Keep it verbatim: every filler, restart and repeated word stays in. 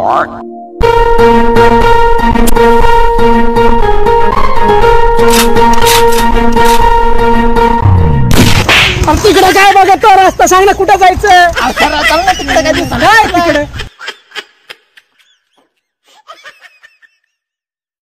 तिकडे काय बघतो रस्ता सांग ना कुठं जायचं तिकडे काय दिसत काय तिकडे